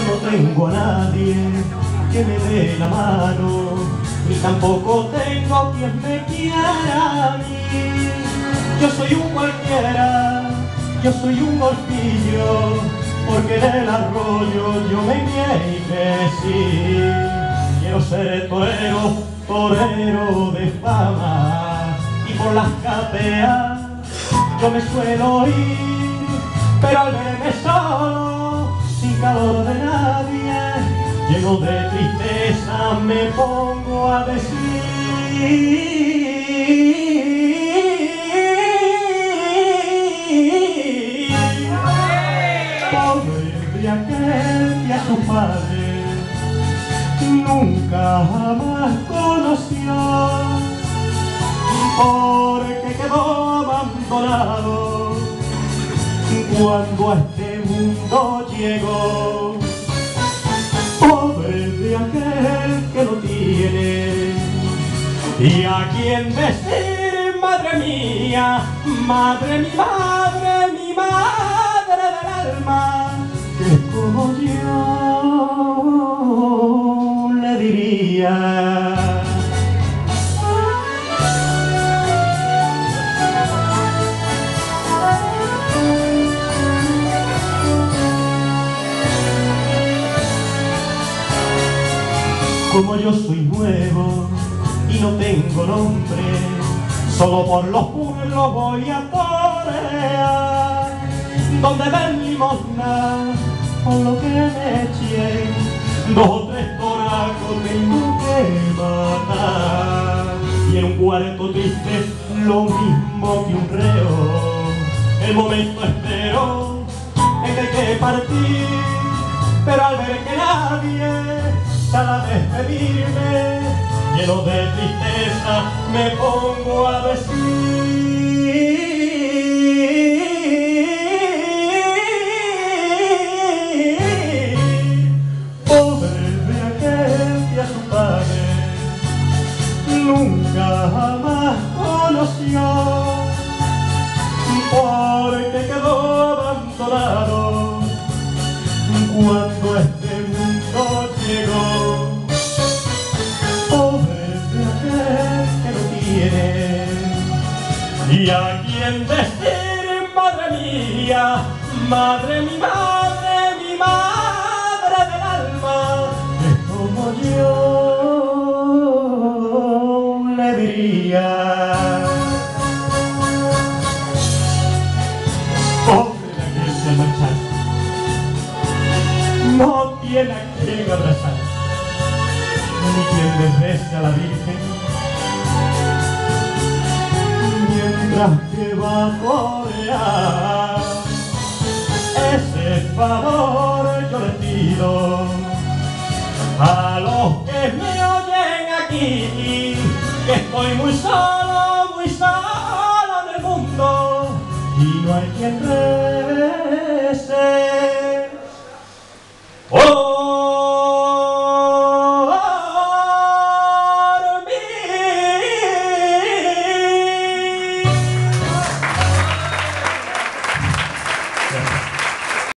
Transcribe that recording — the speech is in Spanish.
no tengo a nadie que me dé la mano, ni tampoco tengo quien me quiera a mí. Yo soy un cualquiera, yo soy un golfillo, porque en el arroyo yo me crié y crecí. Quiero ser torero, torero de fama, y por las capeas yo me suelo ir, pero al verme solo, sin calor de nadie, lleno de tristeza me pongo a decir: pobre de aquel que a su padre nunca jamás conoció, porque quedó abandonado cuando a este mundo llegó. Pobre de aquel que no tiene y a quien decir: madre mía, madre, mi madre, mi madre del alma, que es como yo le diría. Como yo soy nuevo y no tengo nombre, solo por los pueblos voy a torear, donde den limosna por lo que me echen, 2 o 3 toracos tengo que matar, y en un cuarto triste lo mismo que un reo, el momento espero en que hay que partir, pero al ver que nadie sale a despedirme, lleno de tristeza me pongo a decir: pobre de aquel que a su padre nunca jamás conoció, porque quedó abandonado cuando este mundo llegó. Pobre de aquel que no tiene y a quien decir: madre mía, madre, mi madre, mi madre del alma, es como yo le diría. Pobre de aquel que al marchar no tiene a quien abrazar, ni quien le rece a la Virgen, mientras que va a torear. Ese favor yo le pido a los que me oyen aquí, que estoy muy solo